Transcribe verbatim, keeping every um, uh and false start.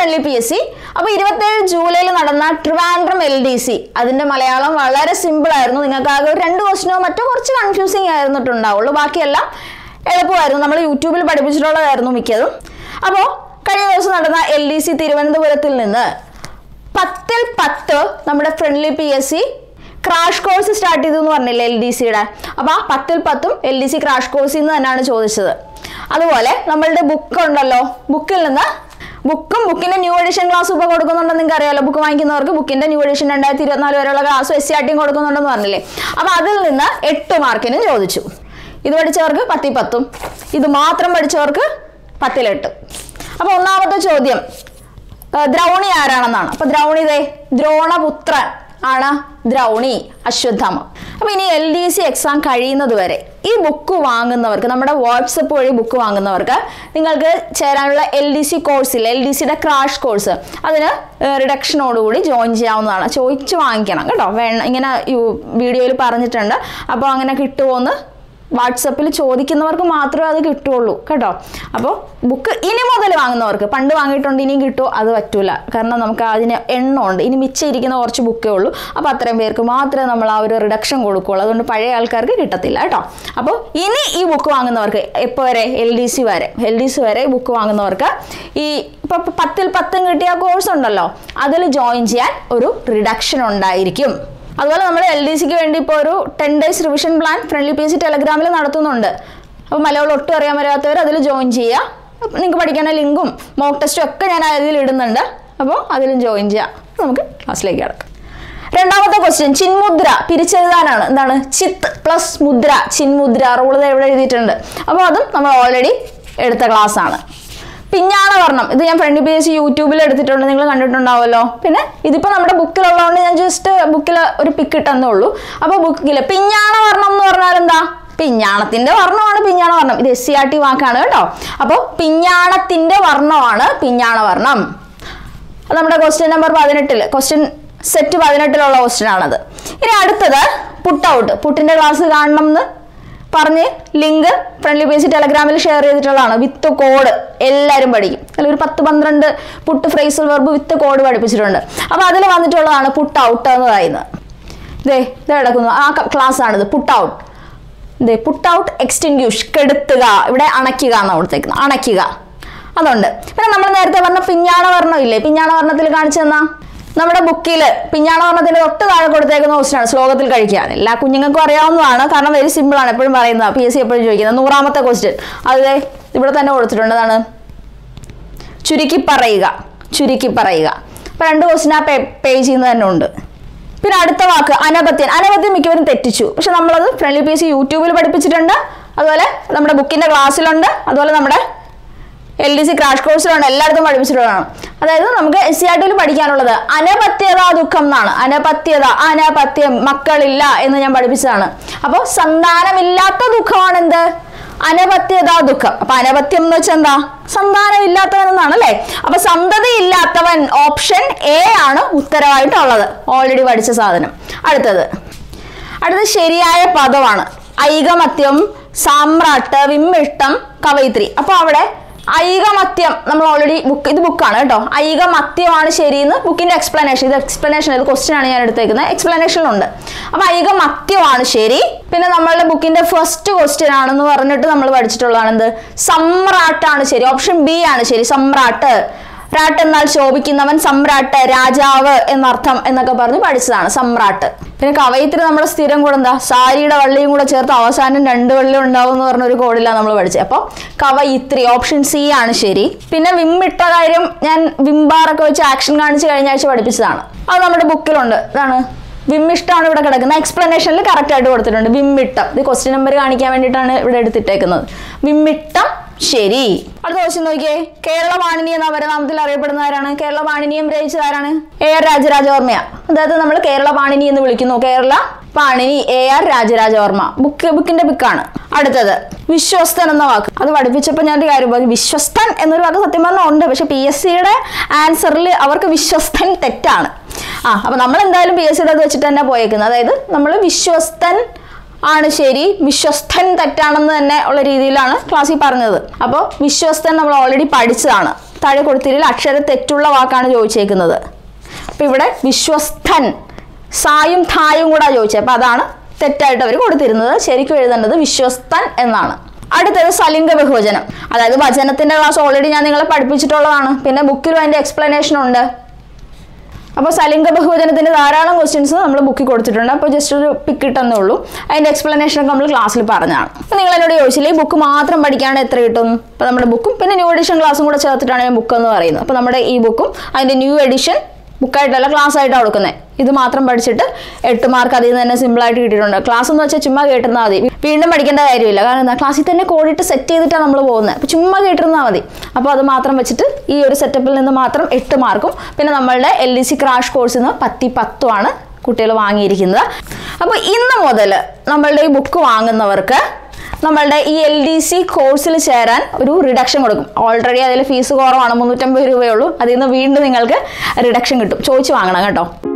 Friendly P S C. അപ്പോൾ ഇരുപത്തേഴ് ജൂലൈയിൽ നടന്ന ട്രിവാൻഡ്രം എൽ ഡി സി അതിൻ്റെ മലയാളം വളരെ സിമ്പിൾ ആയിരുന്നു. നിങ്ങൾക്ക് ആകെ ഒരു രണ്ട് ക്വസ്റ്റനോ മറ്റോ കുറച്ച് കൺഫ്യൂസിങ് ആയിരുന്നിട്ടുണ്ടാവുള്ളൂ. ബാക്കിയെല്ലാം എളുപ്പമായിരുന്നു. നമ്മൾ യൂട്യൂബിൽ പഠിപ്പിച്ചിട്ടുള്ളതായിരുന്നു മിക്കതും. അപ്പോൾ കഴിഞ്ഞ ദിവസം നടന്ന എൽ ഡി സി തിരുവനന്തപുരത്തിൽ നിന്ന് പത്തിൽ പത്ത് നമ്മുടെ friendly P S C crash course start ചെയ്തു എന്ന് പറഞ്ഞില്ലേ എൽ ഡി സിയുടെ. അപ്പോൾ ആ പത്തിൽ പത്തും എൽ ഡി സി ക്രാഷ് കോഴ്സിൽ നിന്ന് തന്നെയാണ് ചോദിച്ചത്. അതുപോലെ നമ്മളുടെ ബുക്ക് ഉണ്ടല്ലോ, ബുക്കിൽ നിന്ന് ബുക്കും ബുക്കിന്റെ ന്യൂ എഡിഷൻ ക്ലാസ് ഇപ്പോൾ കൊടുക്കുന്നുണ്ടെന്ന് നിങ്ങൾക്ക് അറിയാമല്ലോ. ബുക്ക് വാങ്ങിക്കുന്നവർക്ക് ബുക്കിന്റെ ന്യൂ എഡിഷൻ രണ്ടായിരത്തി ഇരുപത്തിനാല് വരെയുള്ള ക്ലാസ് എസ് സി ആർ ടിയും കൊടുക്കുന്നുണ്ടെന്ന് പറഞ്ഞില്ലേ. അപ്പോൾ അതിൽ നിന്ന് എട്ട് മാർക്കിനും ചോദിച്ചു. ഇത് പഠിച്ചവർക്ക് പത്തിൽ പത്തും, ഇത് മാത്രം പഠിച്ചവർക്ക് പത്തിലെട്ടും. അപ്പോൾ ഒന്നാമത്തെ ചോദ്യം ദ്രൗണി ആരാണെന്നാണ്. അപ്പോൾ ദ്രൗണി ഇതേ ദ്രോണപുത്രൻ ആണ് ദ്രൗണി, അശ്വത്ഥാമ. അപ്പോൾ ഇനി എൽ ഡി സി എക്സാം കഴിയുന്നത് വരെ ഈ ബുക്ക് വാങ്ങുന്നവർക്ക്, നമ്മുടെ വാട്സപ്പ് വഴി ബുക്ക് വാങ്ങുന്നവർക്ക് നിങ്ങൾക്ക് ചേരാനുള്ള എൽ ഡി സി കോഴ്സിൽ എൽ ഡി സിയുടെ ക്രാഷ് കോഴ്സ് അതിന് റിഡക്ഷനോടുകൂടി ജോയിൻ ചെയ്യാവുന്നതാണ്. ചോദിച്ച് വാങ്ങിക്കണം കേട്ടോ. വേണം ഇങ്ങനെ വീഡിയോയിൽ പറഞ്ഞിട്ടുണ്ട്. അപ്പോൾ അങ്ങനെ കിട്ടുമോയെന്ന് വാട്സപ്പിൽ ചോദിക്കുന്നവർക്ക് മാത്രമേ അത് കിട്ടുള്ളൂ കേട്ടോ. അപ്പോൾ ബുക്ക് ഇനി മുതൽ വാങ്ങുന്നവർക്ക്, പണ്ട് വാങ്ങിയിട്ടുണ്ട് ഇനിയും കിട്ടുമോ അത് പറ്റൂല. കാരണം നമുക്ക് അതിന് എണ്ണമുണ്ട്. ഇനി മിച്ചം ഇരിക്കുന്ന കുറച്ച് ബുക്കേ ഉള്ളൂ. അപ്പോൾ അത്രയും പേർക്ക് മാത്രമേ നമ്മൾ ആ ഒരു റിഡക്ഷൻ കൊടുക്കുകയുള്ളൂ. അതുകൊണ്ട് പഴയ ആൾക്കാർക്ക് കിട്ടത്തില്ല കേട്ടോ. അപ്പോൾ ഇനി ഈ ബുക്ക് വാങ്ങുന്നവർക്ക് എപ്പോൾ വരെ എൽ ഡി സി വരെ എൽ ഡി സി വരെ ബുക്ക് വാങ്ങുന്നവർക്ക് ഈ ഇപ്പോൾ പത്തിൽ പത്തും കിട്ടിയ കോഴ്സ് ഉണ്ടല്ലോ അതിൽ ജോയിൻ ചെയ്യാൻ ഒരു റിഡക്ഷൻ ഉണ്ടായിരിക്കും. അതുപോലെ നമ്മൾ എൽ ഡി സിക്ക് വേണ്ടി ഇപ്പോൾ ഒരു ten days revision plan friendly P S C ടെലഗ്രാമിൽ നടത്തുന്നുണ്ട്. അപ്പോൾ മലയാളം ഒട്ടും അറിയാൻ വരാത്തവർ അതിൽ ജോയിൻ ചെയ്യുക. നിങ്ങൾക്ക് പഠിക്കാനുള്ള ലിങ്കും മോക്ക് ടെസ്റ്റും ഒക്കെ ഞാൻ അതിൽ ഇടുന്നുണ്ട്. അപ്പോൾ അതിലും ജോയിൻ ചെയ്യാം. നമുക്ക് ക്ലാസ്സിലേക്ക് കിടക്കാം. രണ്ടാമത്തെ ക്വസ്റ്റ്യൻ ചിന്മുദ്ര പിരിച്ചെഴുതാനാണ്. എന്താണ് ചിത്ത് പ്ലസ് മുദ്ര, ചിന്മുദ്ര റൂൾ എവിടെ എഴുതിയിട്ടുണ്ട്. അപ്പോൾ അതും നമ്മൾ ഓൾറെഡി എടുത്ത ക്ലാസ് ആണ്. പിഞ്ഞാണവർണ്ണം ഇത് ഞാൻ ഫ്രണ്ട്ലി പി എസ് സി യൂട്യൂബിൽ എടുത്തിട്ടുണ്ട്, നിങ്ങൾ കണ്ടിട്ടുണ്ടാവുമല്ലോ. പിന്നെ ഇതിപ്പോൾ നമ്മുടെ ബുക്കിലുള്ളതുകൊണ്ട് ഞാൻ ജസ്റ്റ് ബുക്കിൽ ഒരു പിക്ക് ഇട്ടെന്നേ ഉള്ളൂ. അപ്പോൾ ബുക്കിൽ പിഞ്ഞാണവർണ്ണം എന്ന് പറഞ്ഞാൽ എന്താ? പിഞ്ഞാണത്തിന്റെ വർണ്ണമാണ് പിഞ്ഞാണവർണ്ണം. ഇത് എസ് സി ആർ ടി വാക്കാണ് കേട്ടോ. അപ്പോൾ പിഞ്ഞാണത്തിന്റെ വർണ്ണമാണ് പിഞ്ഞാണവർണ്ണം. അത് നമ്മുടെ ക്വസ്റ്റ്യൻ നമ്പർ പതിനെട്ടിൽ ക്വസ്റ്റ്യൻ സെറ്റ് പതിനെട്ടിലുള്ള ക്വസ്റ്റ്യൻ ആണത്. ഇനി അടുത്തത് പുട്ട് ഔട്ട്. പുട്ടിന്റെ ക്ലാസ് കാണണം എന്ന് പറഞ്ഞ് link friendly P S C ടെലഗ്രാമിൽ ഷെയർ ചെയ്തിട്ടുള്ളതാണ്. വിത്ത് കോഡ് എല്ലാവരും പഠിക്കും. അതിൽ ഒരു പത്ത് പന്ത്രണ്ട് put phrasal verb with code പഠിപ്പിച്ചിട്ടുണ്ട്. അപ്പോൾ അതിൽ വന്നിട്ടുള്ളതാണ് പുട്ട് ഔട്ട് എന്ന് പറയുന്നത്. ഇതേ ഇത് കിടക്കുന്നു ആ ക്ലാസ് ആണിത്. പുട്ട് ഔട്ട് ഇതേ പുട്ട് ഔട്ട് എക്സ്റ്റിങ്ക്യൂഷ് കെടുത്തുക. ഇവിടെ അണയ്ക്കുക എന്നാണ് കൊടുത്തേക്കുന്നത്, അണയ്ക്കുക അതുണ്ട്. പിന്നെ നമ്മൾ നേരത്തെ പറഞ്ഞ പിഞ്ഞാണവർണ്ണം ഇല്ലേ, പിഞ്ഞാണവർണ്ണത്തിൽ കാണിച്ചു തന്നാ നമ്മുടെ ബുക്കിൽ പിഞ്ഞാണവർണ്ണത്തിന്റെ തൊട്ട് താഴെ കൊടുത്തേക്കുന്ന ക്വസ്റ്റ്യനാണ് ശ്ലോകത്തിൽ കഴിക്കുക. എല്ലാ കുഞ്ഞുങ്ങൾക്കും അറിയാവുന്നതാണ്, കാരണം വെരി സിമ്പിൾ ആണ്, എപ്പോഴും പറയുന്നത്, പി എസ് സി എപ്പോഴും ചോദിക്കുന്നത്. നൂറാമത്തെ ക്വസ്റ്റ്യൻ അത് ഇവിടെ തന്നെ കൊടുത്തിട്ടുണ്ട്. അതാണ് ചുരുക്കി പറയുക, ചുരുക്കി പറയുക. അപ്പോൾ രണ്ട് ക്വസ്റ്റ്യൻ ആ പേജിൽ നിന്ന് തന്നെ ഉണ്ട്. പിന്നെ അടുത്ത വാക്ക് അനപത്യൻ. അനപത്യൻ മിക്കവരും തെറ്റിച്ചു, പക്ഷെ നമ്മളത് ഫ്രണ്ട്ലി പി എസ് സി യൂട്യൂബിൽ പഠിപ്പിച്ചിട്ടുണ്ട്. അതുപോലെ നമ്മുടെ ബുക്കിന്റെ ക്ലാസ്സിലുണ്ട്. അതുപോലെ നമ്മുടെ എൽ ഡി സി ക്രാഷ് കോഴ്സിലുണ്ട്. എല്ലായിടത്തും പഠിപ്പിച്ചിട്ടുള്ളതാണ്. അതായത് നമുക്ക് എസ് സി ആർ ടിയിൽ പഠിക്കാനുള്ളത് അനപത്യത ദുഃഖം എന്നാണ്. അനപത്യത, അനപത്യം, മക്കളില്ല എന്ന് ഞാൻ പഠിപ്പിച്ചതാണ്. അപ്പോൾ സന്താനമില്ലാത്ത ദുഃഖമാണ് എന്ത്? അനപത്യത ദുഃഖം. അപ്പൊ അനപത്യം എന്ന് വെച്ചാൽ എന്താ? സന്താനം ഇല്ലാത്തവൻ എന്നാണ് അല്ലേ. അപ്പൊ സന്തതി ഇല്ലാത്തവൻ ഓപ്ഷൻ എ ആണ് ഉത്തരവായിട്ടുള്ളത്, ഓൾറെഡി പഠിച്ച സാധനം. അടുത്തത് അടുത്തത് ശരിയായ പദമാണ്. ഐകമത്യം, സാമ്രാട്ട്, വിമ്മിഷ്ടം, കവയിത്രി. അപ്പൊ അവിടെ ഐകമത്യം നമ്മൾ ഓൾറെഡി ബുക്ക് ഇത് ബുക്കാണ് കേട്ടോ. ഐകമത്യമാണ് ശരിയെന്ന് ബുക്കിന്റെ എക്സ്പ്ലനേഷൻ, ഇത് എക്സ്പ്ലനേഷൻ ഇത് ക്വസ്റ്റ്യൻ ആണ് ഞാൻ എടുത്തേക്കുന്നത്, എക്സ്പ്ലനേഷനിലുണ്ട്. അപ്പൊ ഐകമത്യമാണ് ശരി. പിന്നെ നമ്മളുടെ ബുക്കിന്റെ ഫസ്റ്റ് ക്വസ്റ്റ്യൻ ആണെന്ന് പറഞ്ഞിട്ട് നമ്മൾ പഠിച്ചിട്ടുള്ളതാണ് എന്ത്? സമ്രാട്ടാണ് ശരി, ഓപ്ഷൻ ബി ആണ് ശരി, സമ്രാട്ട്. രാട്ട് എന്നാൽ ശോഭിക്കുന്നവൻ, സമ്രാട്ട് രാജാവ് എന്നർത്ഥം എന്നൊക്കെ പറഞ്ഞ് പഠിച്ചതാണ് സമ്രാട്ട്. പിന്നെ കവയിത്രി നമ്മുടെ സ്ഥിരം കൂടെ എന്താ? സാരിയുടെ വള്ളിയും കൂടെ ചേർത്ത് അവസാനം രണ്ട് വള്ളി ഉണ്ടാവും എന്ന് പറഞ്ഞൊരു കോഡിലാണ് നമ്മൾ പഠിച്ചത്. അപ്പോൾ കവയിത്രി ഓപ്ഷൻ സി ആണ് ശരി. പിന്നെ വിമ്മിട്ട കാര്യം ഞാൻ വിംബാറൊക്കെ വെച്ച് ആക്ഷൻ കാണിച്ച് കഴിഞ്ഞ ആഴ്ച പഠിപ്പിച്ചതാണ്. അത് നമ്മുടെ ബുക്കിലുണ്ട്. ഇതാണ് വിമ്മിഷ്ടമാണ് ഇവിടെ കിടക്കുന്നത്. എക്സ്പ്ലനേഷനിൽ കറക്റ്റ് ആയിട്ട് കൊടുത്തിട്ടുണ്ട്. വിമ്മിട്ടം ഇത് ക്വസ്റ്റ്യൻ നമ്പർ കാണിക്കാൻ വേണ്ടിയിട്ടാണ് ഇവിടെ എടുത്തിട്ടേക്കുന്നത്. വിമ്മിട്ടം ശരി. അടുത്ത ക്വസ്റ്റ്യൻ നോക്കിയേ. കേരള പാണിനി എന്ന പരനാമത്തിൽ അറിയപ്പെടുന്ന ആരാണ്? കേരള പാണിനിയം രചിച്ചത് ആരാണ്? A R Rajarajavarma. അതായത് നമ്മൾ കേരള പാണിനി എന്ന് വിളിക്കുന്നു. Kerala Panini A R Rajarajavarma. Book ബുക്കിന്റെ ബുക്കാണ്. അടുത്തത് വിശ്വസ്തൻ എന്ന വാക്ക്. അത് പഠിപ്പിച്ചപ്പോൾ ഞാൻ ഒരു കാര്യം പറഞ്ഞു, വിശ്വസ്തൻ എന്നൊരു വാക്ക് സത്യം പറഞ്ഞാൽ ഉണ്ട്, പക്ഷെ പി എസ് സിയുടെ ആൻസറിൽ അവർക്ക് വിശ്വസ്തൻ തെറ്റാണ്. ആ അപ്പൊ നമ്മൾ എന്തായാലും പി എസ് സിയുടെ അത് വെച്ചിട്ട് തന്നെ പോയേക്കുന്നത്. അതായത് നമ്മൾ വിശ്വസ്തൻ ആണ് ശരി, വിശ്വസ്തൻ തെറ്റാണെന്ന് തന്നെ ഉള്ള രീതിയിലാണ് ക്ലാസ്സിൽ പറഞ്ഞത്. അപ്പോൾ വിശ്വസ്തൻ നമ്മൾ ഓൾറെഡി പഠിച്ചതാണ്. താഴെ കൊടുത്തിരിയിൽ അക്ഷര തെറ്റുള്ള വാക്കാണ് ചോദിച്ചേക്കുന്നത്. അപ്പം ഇവിടെ വിശ്വസ്തൻ സായും ഥായും കൂടെ ചോദിച്ചത്. അപ്പം അതാണ് തെറ്റായിട്ട് അവർ കൊടുത്തിരുന്നത്. ശരിക്കും എഴുതേണ്ടത് വിശ്വസ്തൻ എന്നാണ്. അടുത്തത് സലിംഗ ബഹുവചനം. അതായത് വചനത്തിന്റെ ക്ലാസ് ഓൾറെഡി ഞാൻ നിങ്ങളെ പഠിപ്പിച്ചിട്ടുള്ളതാണ്. പിന്നെ ബുക്കിലും അതിന്റെ എക്സ്പ്ലനേഷൻ ഉണ്ട്. അപ്പോൾ സലിംഗ ബഹുവചനത്തിന്റെ ധാരാളം ക്വസ്റ്റ്യൻസ് നമ്മൾ ബുക്കിൽ കൊടുത്തിട്ടുണ്ട്. അപ്പോൾ ജസ്റ്റ് ഒരു പിക്ക് ഇട്ടെന്നേ ഉള്ളൂ. അതിന്റെ എക്സ്പ്ലനേഷൻ ഒക്കെ നമ്മൾ ക്ലാസ്സിൽ പറഞ്ഞാണ്. അപ്പോൾ നിങ്ങൾ എന്നോട് ചോദിച്ചില്ലേ ഈ ബുക്ക് മാത്രം പഠിക്കാണ്ട് എത്ര കിട്ടും? അപ്പോൾ നമ്മുടെ ബുക്കും പിന്നെ ന്യൂ എഡിഷൻ ക്ലാസ്സും കൂടെ ചേർത്തിട്ടാണ് ഞാൻ ബുക്ക് എന്ന് പറയുന്നത്. അപ്പോൾ നമ്മുടെ ഈ ബുക്കും അതിന്റെ ന്യൂ എഡിഷൻ ബുക്കായിട്ടല്ല ക്ലാസ് ആയിട്ടാണ് കൊടുക്കുന്നത്. ഇത് മാത്രം പഠിച്ചിട്ട് എട്ട് മാർക്ക് അതിൽ നിന്ന് തന്നെ സിമ്പിളായിട്ട് കിട്ടിയിട്ടുണ്ട്. ക്ലാസ് എന്ന് വെച്ചാൽ ചുമ്മാ കേട്ടിരുന്നാൽ മതി, വീണ്ടും പഠിക്കേണ്ട കാര്യമില്ല. കാരണം എന്താ, ക്ലാസ്സിൽ തന്നെ കോഡിട്ട് സെറ്റ് ചെയ്തിട്ടാണ് നമ്മൾ പോകുന്നത്. അപ്പോൾ ചുമ്മാ കേട്ടിരുന്നാൽ മതി. അപ്പോൾ അത് മാത്രം വെച്ചിട്ട് ഈ ഒരു സെറ്റപ്പിൽ നിന്ന് മാത്രം എട്ട് മാർക്കും പിന്നെ നമ്മളുടെ എൽ ഡി സി ക്രാഷ് കോഴ്സിൽ നിന്ന് പത്തി പത്തുമാണ് കുട്ടികൾ വാങ്ങിയിരിക്കുന്നത്. അപ്പോൾ ഇന്ന് മുതൽ നമ്മളുടെ ഈ ബുക്ക് വാങ്ങുന്നവർക്ക് നമ്മളുടെ ഈ എൽ ഡി സി കോഴ്സിൽ ചേരാൻ ഒരു റിഡക്ഷൻ കൊടുക്കും. ഓൾറെഡി അതിൽ ഫീസ് കുറവാണ്, മുന്നൂറ്റമ്പത് രൂപയേ ഉള്ളൂ. അതിൽ നിന്ന് വീണ്ടും നിങ്ങൾക്ക് റിഡക്ഷൻ കിട്ടും. ചോദിച്ച് വാങ്ങണം കേട്ടോ.